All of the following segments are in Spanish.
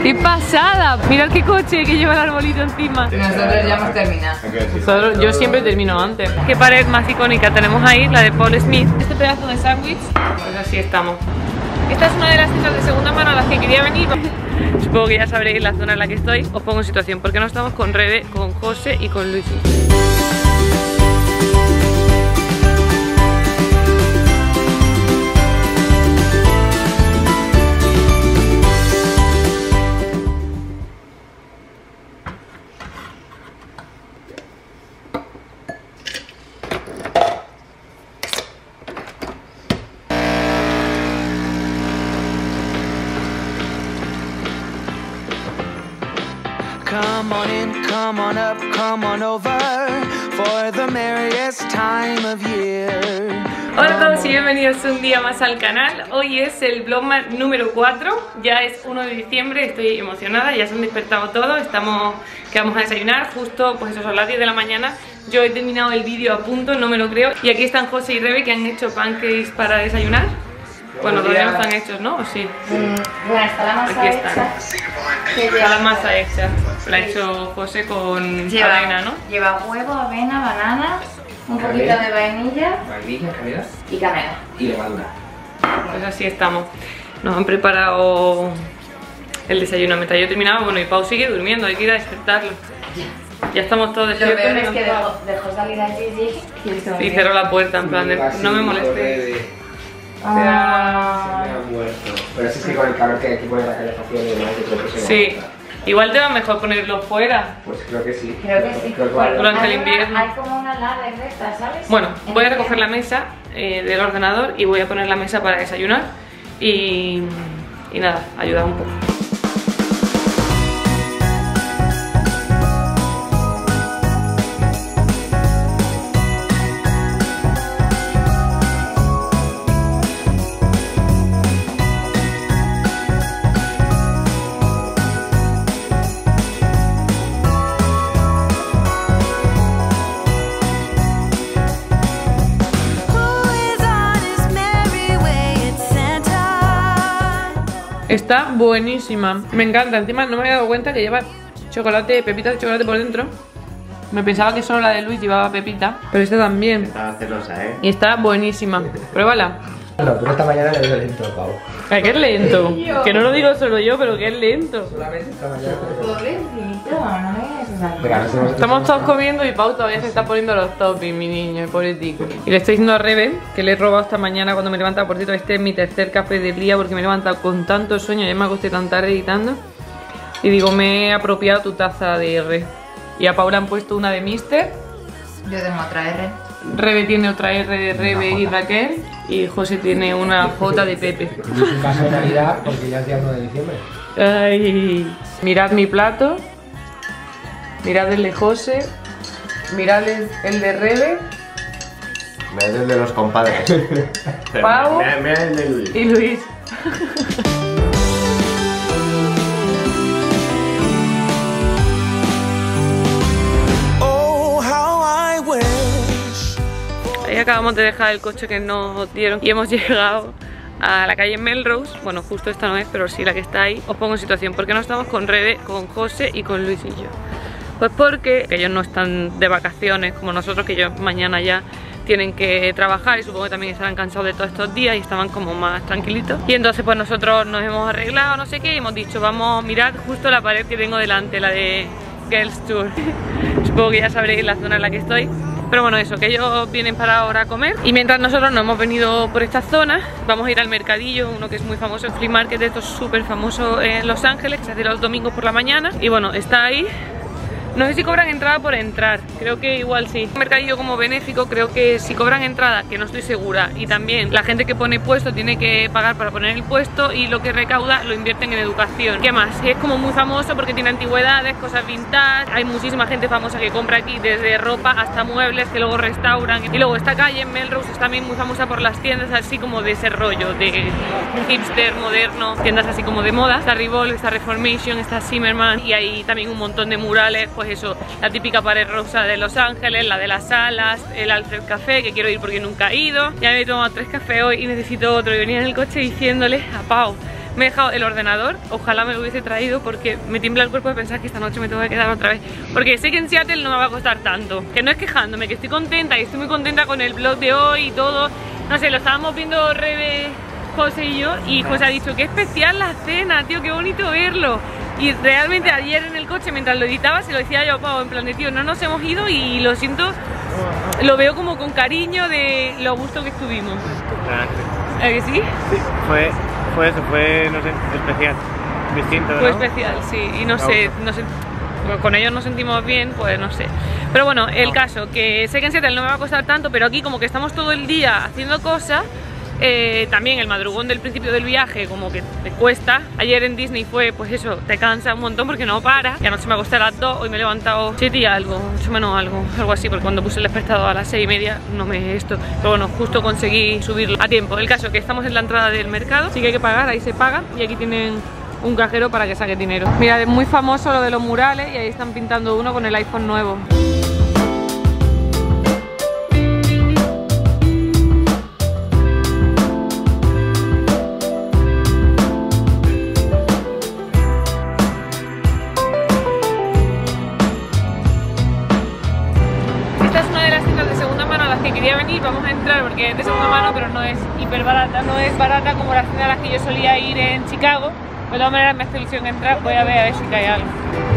¡Qué pasada! Mirad qué coche que lleva el arbolito encima. Nosotros ya hemos terminado. Yo siempre termino antes. ¿Qué pared más icónica tenemos ahí? La de Paul Smith. Este pedazo de sándwich, pues así estamos. Esta es una de las tiendas de segunda mano a las que quería venir. Supongo que ya sabréis la zona en la que estoy. Os pongo en situación, porque no estamos con Rebe, con José y con Luisi. Come on in, come on up, come on over for the merriest time of year. Hola a todos y bienvenidos un día más al canal. Hoy es el vlogmas número 4, ya es 1 de diciembre, estoy emocionada, ya se han despertado todos, que vamos a desayunar, justo pues eso, son las 10 de la mañana. Yo he terminado el vídeo a punto, no me lo creo. Y aquí están José y Rebe que han hecho pancakes para desayunar. Bueno, todavía no están hechos, ¿no? ¿O sí? Bueno, está la masa Aquí están. hecha. Está la masa hecha. La ha hecho José con avena, ¿no? Lleva huevo, avena, banana, un poquito de vainilla. Vainilla, canela Y canela. y levadura. Pues así estamos. Nos han preparado el desayuno mientras yo terminaba. Bueno, y Pau sigue durmiendo, hay que ir a despertarlo. Ya estamos todos Lo despiertos. peor es que dejó salir a Gigi Y cerró la puerta en plan de no me molestes. Se me ha muerto. Pero sí, es que con el calor que hay aquí pone la calefacción y demás, yo creo que se va Sí, a matar. igual te va mejor ponerlo fuera. Pues creo que sí. Creo que sí. Creo que vale. Durante el invierno. Hay como una lava recta, ¿sabes? Bueno, voy a recoger la mesa del ordenador y voy a poner la mesa para desayunar y nada, ayudar un poco. Está buenísima, me encanta. Encima no me había dado cuenta que lleva chocolate, pepitas de chocolate por dentro. Me pensaba que solo la de Luis llevaba pepita, pero esta también. Estaba celosa, ¿eh? Y está buenísima. Pruébala. No, pero esta mañana le dio lento, Pau. Ay, que es lento. Que no lo digo solo yo, pero que es lento. Solamente esta mañana. Pobrecito, no es así. Venga, nos hemos- Estamos todos comiendo y Pau todavía se está poniendo los toppings, mi niño, pobrecito. Y le estoy diciendo a Rebe que le he robado esta mañana cuando me he levantado. Por cierto, este es mi tercer café del día porque me he levantado con tanto sueño. Ya me acosté tan tarde editando. Y digo, me he apropiado tu taza de R. Y a Paula han puesto una de Mister. Yo tengo otra R. Rebe tiene otra R de Rebe y Raquel. Y José tiene una J de Pepe. Y es un caso de Navidad porque ya es día 1 de diciembre. Ay, mirad mi plato. Mirad el de José. Mirad el de Rebe. Mira el de los compadres. Pau Mira el de Luis. y Luis. Oh, how I wish. Ahí acabamos de dejar el coche que nos dieron y hemos llegado a la calle Melrose. Bueno, justo esta no es, pero sí la que está ahí. Os pongo en situación, porque no estamos con Rebe, con José y con Luis y yo. Pues porque ellos no están de vacaciones como nosotros, que ellos mañana ya tienen que trabajar y supongo que también estarán cansados de todos estos días y estaban como más tranquilitos. Y entonces pues nosotros nos hemos arreglado, no sé qué, y hemos dicho, vamos a mirar justo la pared que tengo delante, la de Girls Tour. Supongo que ya sabréis la zona en la que estoy. Pero bueno, eso, que ellos vienen para ahora a comer. Y mientras nosotros no hemos venido por esta zona, vamos a ir al mercadillo, uno que es muy famoso, el Flea Market, esto es súper famoso en Los Ángeles, que se hace los domingos por la mañana. Y bueno, está ahí. No sé si cobran entrada por entrar, creo que igual sí. Un mercadillo como benéfico, creo que si cobran entrada, que no estoy segura. Y también la gente que pone puesto tiene que pagar para poner el puesto y lo que recauda lo invierten en educación. ¿Qué más? Es como muy famoso porque tiene antigüedades, cosas vintage. Hay muchísima gente famosa que compra aquí, desde ropa hasta muebles que luego restauran. Y luego esta calle en Melrose es también muy famosa por las tiendas así como de ese rollo, de hipster, moderno, tiendas así como de moda. Está Revolve, está Reformation, está Zimmerman y hay también un montón de murales, pues eso, la típica pared rosa de Los Ángeles, la de las salas, el Alfred Café, que quiero ir porque nunca he ido. Ya me he tomado 3 cafés hoy y necesito otro. Y venía en el coche diciéndole a Pau, Me he dejado el ordenador, ojalá me lo hubiese traído porque me tiembla el cuerpo de pensar que esta noche me tengo que quedar otra vez. Porque sé que en Seattle no me va a costar tanto. Que no es quejándome, que estoy contenta y estoy muy contenta con el vlog de hoy y todo. No sé, lo estábamos viendo Rebe, José y yo, y José ha dicho, qué especial la cena, tío, qué bonito verlo. Y realmente ayer en el coche, mientras lo editaba, se lo decía yo a Pau, en plan de, tío, no nos hemos ido y lo siento, lo veo como con cariño de lo a gusto que estuvimos. ¿A que sí? Sí, fue eso, no sé, especial, distinto, ¿no? Fue especial, sí, y no sé, con ellos nos sentimos bien, pues no sé. Pero bueno, el caso, que sé que en Seattle no me va a costar tanto, pero aquí como que estamos todo el día haciendo cosas, también el madrugón del principio del viaje como que te cuesta. Ayer en Disney fue, pues eso, te cansa un montón porque no para. Y anoche me acosté a las 2, hoy me he levantado 7 y algo, 8 menos algo así, porque cuando puse el despertador a las 6 y media no me esto. Pero bueno, justo conseguí subirlo a tiempo. El caso es que estamos en la entrada del mercado, sí que hay que pagar, ahí se paga y aquí tienen un cajero para que saque dinero. Mira, es muy famoso lo de los murales y ahí están pintando uno con el iPhone nuevo. Quería venir, vamos a entrar porque es de segunda mano, pero no es hiper barata, no es barata como las tiendas a las que yo solía ir en Chicago. De todas maneras me hace ilusión entrar, voy a ver si cae algo.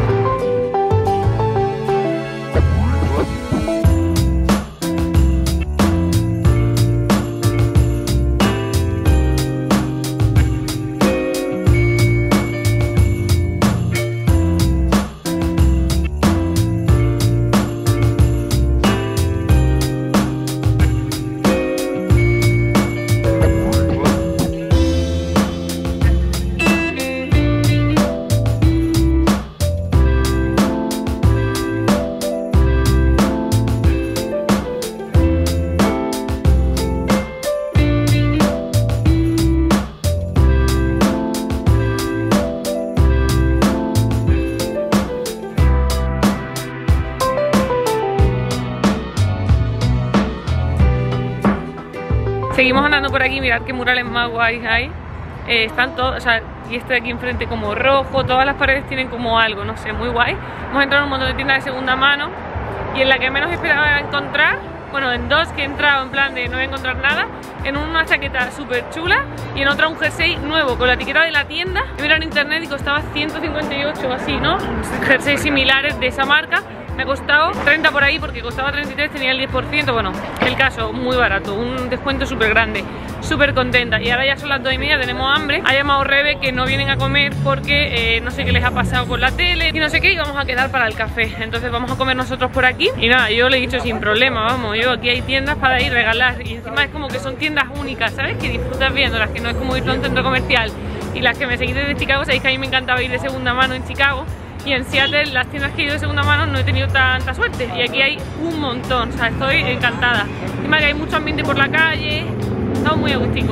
Seguimos andando por aquí, mirad qué murales más guays hay. Están todos, o sea, y este de aquí enfrente como rojo, todas las paredes tienen como algo, no sé, muy guay. Hemos entrado en un montón de tiendas de segunda mano y en la que menos esperaba encontrar, bueno, en dos que he entrado en plan de no voy a encontrar nada, en una chaqueta súper chula y en otra un jersey nuevo con la etiqueta de la tienda. He mirado en internet y costaba 158 o así, ¿no? Jerseys similares de esa marca. Me ha costado 30 por ahí porque costaba 33, tenía el 10%, bueno, el caso, muy barato, un descuento súper grande, súper contenta. Y ahora ya son las 2:30, tenemos hambre. Ha llamado Rebe que no vienen a comer porque no sé qué les ha pasado con la tele y no sé qué, y vamos a quedar para el café. Entonces vamos a comer nosotros por aquí. Y nada, yo le he dicho sin problema, vamos, yo aquí hay tiendas para ir a regalar. Y encima es como que son tiendas únicas, ¿sabes? Que disfrutas viéndolas, que no es como ir a un centro comercial. Y las que me seguís desde Chicago, sabéis que a mí me encantaba ir de segunda mano en Chicago. Y en Seattle, las tiendas que he ido de segunda mano no he tenido tanta suerte. Y aquí hay un montón, o sea, estoy encantada. Encima que hay mucho ambiente por la calle, estamos muy agusticos.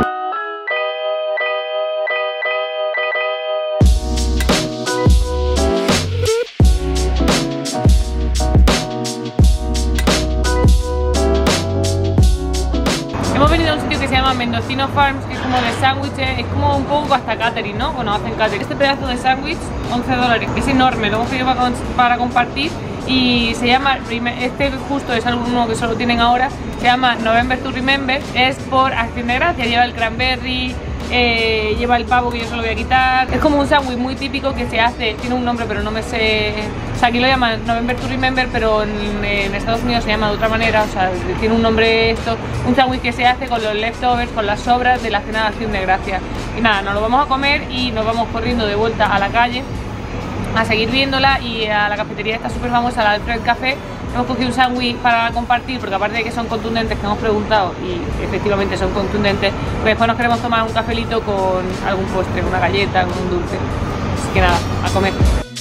Hemos venido a un sitio que se llama Mendocino Farms, que es como de sándwiches, es como un poco hasta catering, ¿no? Bueno, hacen catering. Este pedazo de sándwich, $11, que es enorme, lo hemos pedido para compartir y se llama, este justo es uno que solo tienen ahora, se llama November to Remember, es por Acción de Gracia, lleva el cranberry, lleva el pavo que yo se lo voy a quitar. Es como un sándwich muy típico que se hace, tiene un nombre pero no me sé, o sea, aquí lo llaman November to Remember, pero en Estados Unidos se llama de otra manera, o sea, tiene un nombre esto, un sándwich que se hace con los leftovers, con las sobras de la cena de Acción de Gracia. Y nada, nos lo vamos a comer y nos vamos corriendo de vuelta a la calle a seguir viéndola y a la cafetería esta súper famosa, la Alfred Café. Hemos cogido un sándwich para compartir porque aparte de que son contundentes, que hemos preguntado y efectivamente son contundentes, pues después nos queremos tomar un cafelito con algún postre, una galleta, con un dulce. Así que nada, a comer.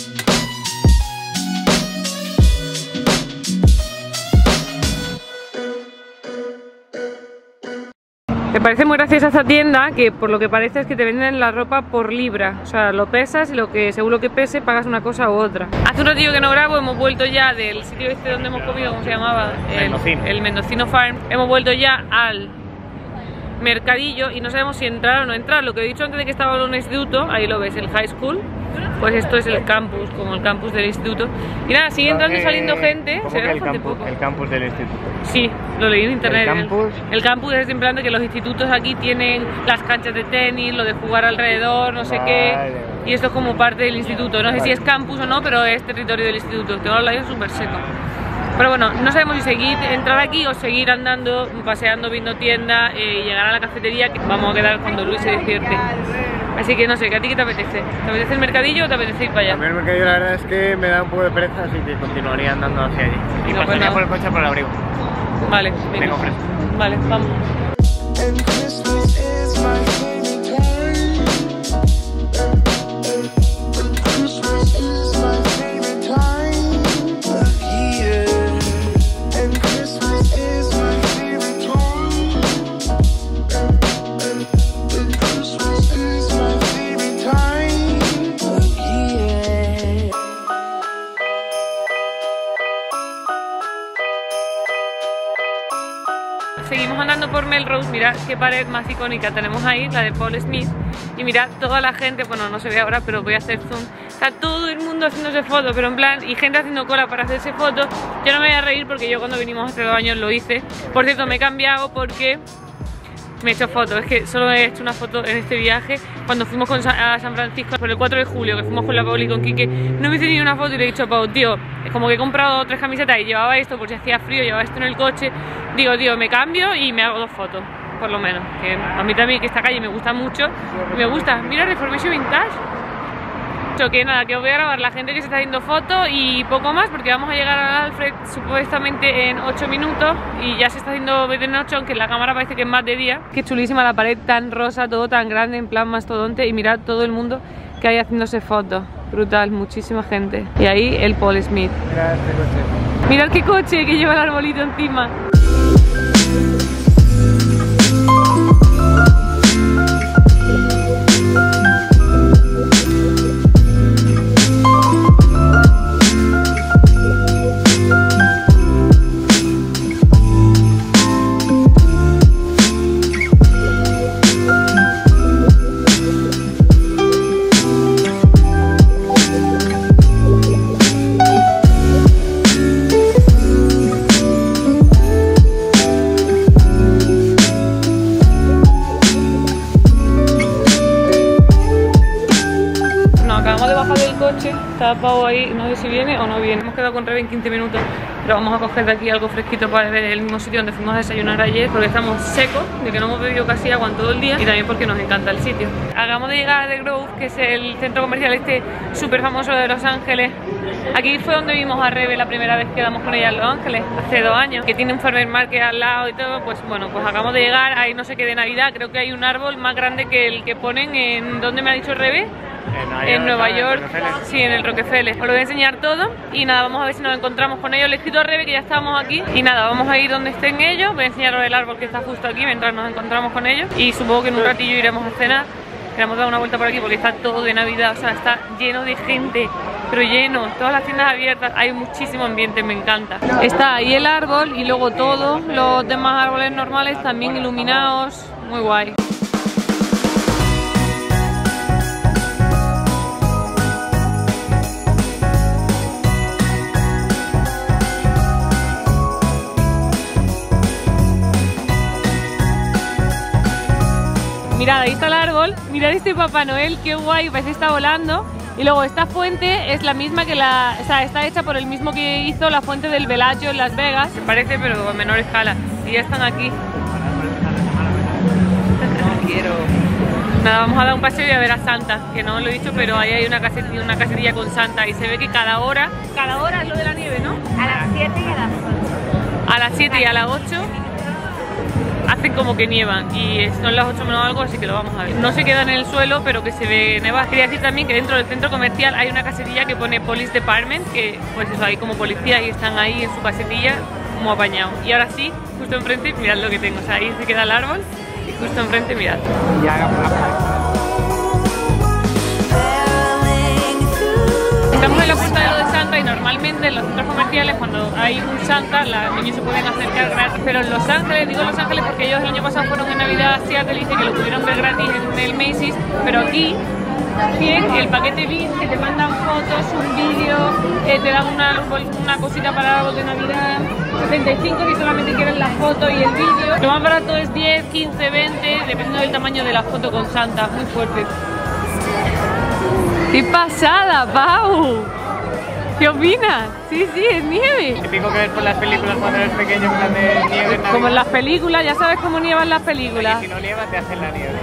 Me parece muy graciosa esta tienda, que por lo que parece es que te venden la ropa por libra. O sea, lo pesas y lo que, según lo que pese, pagas una cosa u otra. Hace un ratillo que no grabo, hemos vuelto ya del sitio este donde hemos comido, ¿cómo se llamaba? El Mendocino Farm. Hemos vuelto ya al mercadillo y no sabemos si entrar o no entrar. Lo que he dicho antes de que estaba en un instituto, ahí lo ves, el high school. Pues esto es el campus, como el campus del instituto. Y nada, sigue entrando y saliendo gente. Se ve bastante poco. El campus del instituto. Sí, lo leí en internet. El campus es en plan de que los institutos aquí tienen las canchas de tenis, lo de jugar alrededor, no sé qué. Y esto es como parte del instituto. No sé si es campus o no, pero es territorio del instituto. Tengo los labios súper secos. Pero bueno, no sabemos si seguir, entrar aquí o seguir andando, paseando, viendo tiendas y llegar a la cafetería, que vamos a quedar cuando Luis se despierte. Así que no sé, ¿a ti qué te apetece? ¿Te apetece el mercadillo o te apetece ir para allá? A mí el mercadillo la verdad es que me da un poco de pereza, así que continuaría andando hacia allí. Y no, pasaría por el coche por el abrigo. Vale, Tengo fresco. Vale, vamos. And Christmas is my favorite time. Christmas is my favorite time of year. And Christmas is my favorite time. And Christmas is my favorite time of year. Seguimos andando por Melrose, mirad qué pared más icónica tenemos ahí, la de Paul Smith. Y mirad toda la gente, bueno no se ve ahora pero voy a hacer zoom. Está todo el mundo haciéndose fotos, pero en plan, y gente haciendo cola para hacerse fotos. Yo no me voy a reír porque yo cuando vinimos hace 2 años lo hice. Por cierto, me he cambiado porque me he hecho fotos, es que solo he hecho una foto en este viaje. Cuando fuimos a San Francisco por el 4 de julio, que fuimos con la Paul y con Quique, no me hice ni una foto y le he dicho a Pau, tío, es como que he comprado 3 camisetas y llevaba esto por si hacía frío, llevaba esto en el coche. Digo, tío, me cambio y me hago 2 fotos, por lo menos. Que a mí también que esta calle me gusta mucho, me gusta. Mira, Reformation Vintage. Que nada, que os voy a grabar la gente que se está haciendo fotos y poco más, porque vamos a llegar al Alfred supuestamente en 8 minutos y ya se está haciendo de noche, aunque en la cámara parece que es más de día. Qué chulísima la pared, tan rosa, todo tan grande, en plan mastodonte, y mirad todo el mundo que hay haciéndose fotos. Brutal, muchísima gente. Y ahí el Paul Smith. Mira este coche. Mirad qué coche que lleva el arbolito encima. Está Pau ahí, no sé si viene o no viene. Hemos quedado con Rebe en 15 minutos, pero vamos a coger de aquí algo fresquito para ver el mismo sitio donde fuimos a desayunar ayer, porque estamos secos de que no hemos bebido casi agua en todo el día y también porque nos encanta el sitio. Acabamos de llegar a The Grove, que es el centro comercial este súper famoso de Los Ángeles. Aquí fue donde vimos a Rebe la primera vez que quedamos con ella en Los Ángeles, hace 2 años, que tiene un farmer market al lado y todo. Pues bueno, pues acabamos de llegar, hay no sé qué de Navidad, creo que hay un árbol más grande que el que ponen en, ¿dónde me ha dicho Rebe? En Nueva York, sí, en el Rockefeller. Os lo voy a enseñar todo y nada, vamos a ver si nos encontramos con ellos. Le he escrito a Rebe que ya estábamos aquí y nada, vamos a ir donde estén ellos. Voy a enseñaros el árbol que está justo aquí mientras nos encontramos con ellos y supongo que en un ratillo iremos a cenar. Queremos dar una vuelta por aquí porque está todo de Navidad, o sea, está lleno de gente, pero lleno, todas las tiendas abiertas, hay muchísimo ambiente, me encanta. Está ahí el árbol y luego todos los demás árboles normales también iluminados, muy guay. Mirad, ahí está el árbol, mirad este Papá Noel, qué guay, parece que está volando. Y luego esta fuente es la misma que o sea, está hecha por el mismo que hizo la fuente del Bellagio en Las Vegas. Se parece, pero a menor escala. Y ya están aquí. Quiero. Nada, vamos a dar un paseo y a ver a Santa, que no lo he dicho, pero ahí hay una casetilla con Santa y se ve que cada hora es lo de la nieve, ¿no? A las 7 y a las 8. A las 7 y a las 8 hacen como que nievan y son las 8 menos algo, así que lo vamos a ver. No se queda en el suelo, pero que se ve nevar. Quería decir también que dentro del centro comercial hay una casetilla que pone Police Department, que pues eso, hay como policías y están ahí en su casetilla como apañados. Y ahora sí, justo enfrente, mirad lo que tengo, o sea, ahí se queda el árbol y justo enfrente, mirad. Estamos en la puerta de lo de Santa y normalmente en los centros comerciales cuando cuando hay un Santa, los niños se pueden acercar gratis. Pero en Los Ángeles, digo Los Ángeles porque ellos el año pasado fueron en Navidad a Seattle y dicen que lo pudieron ver gratis en el Macy's, pero aquí tienen el paquete VIP, que te mandan fotos, un vídeo, te dan una cosita para el árbol de Navidad, 75 si solamente quieren la foto y el vídeo. Lo más barato es 10, 15, 20, dependiendo del tamaño de la foto con Santa, muy fuerte. ¡Qué pasada, Pau! ¿Qué opinas? Sí, es nieve. Típico que ves por las películas cuando eres pequeño, en plan de nieve. Como en las películas, ya sabes cómo nievan las películas. Y si no nieva, te hacen la nieve.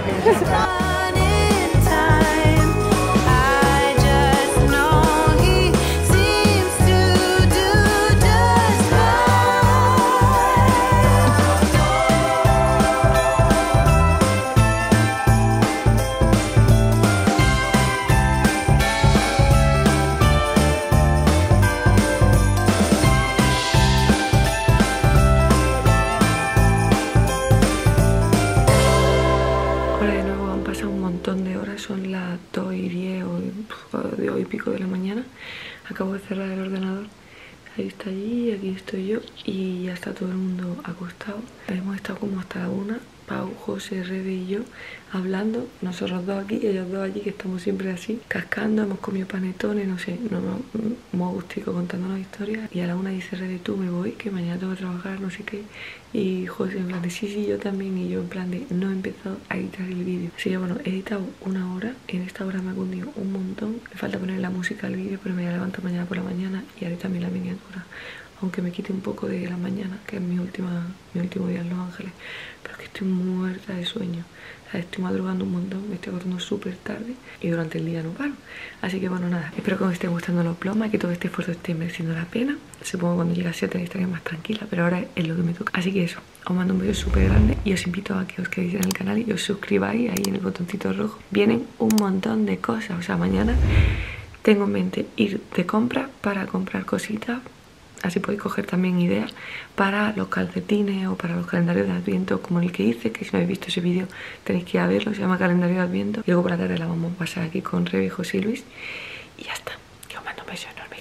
Son las 2:10 o y pico de la mañana. Acabo de cerrar el ordenador. Ahí está allí, aquí estoy yo y ya está todo el mundo acostado. Hemos estado como hasta la 1, Pau, José, Rebe y yo hablando, nosotros dos aquí, ellos dos allí, que estamos siempre así, cascando, hemos comido panetones, no sé, muy gustico contándonos historias. Y a la 1 dice Rebe, tú me voy, que mañana tengo que trabajar, no sé qué. Y José en plan de sí, yo también, y yo en plan de no he empezado a editar el vídeo. Así que bueno, he editado 1 hora, en esta hora me ha cundido un montón. Me falta poner la música al vídeo, pero me voy a levantar mañana por la mañana y haré también la miniatura. Aunque me quite un poco de la mañana, que es mi último día en Los Ángeles. Pero es que estoy muerta de sueño. O sea, estoy madrugando un montón, me estoy acostando súper tarde y durante el día no paro. Así que bueno, nada, espero que os estén gustando los vlogs, que todo este esfuerzo esté mereciendo la pena. Supongo que cuando llegue a Seattle estaré más tranquila, pero ahora es lo que me toca. Así que eso, os mando un beso súper grande y os invito a que os quedéis en el canal y os suscribáis ahí en el botoncito rojo. Vienen un montón de cosas, o sea, mañana tengo en mente ir de compra para comprar cositas. Así podéis coger también ideas para los calcetines o para los calendarios de Adviento como el que hice, que si no habéis visto ese vídeo tenéis que ir a verlo, se llama calendario de Adviento. Y luego por la tarde la vamos a pasar aquí con Rebe, José y Luis. Y ya está, que os mando un beso enorme.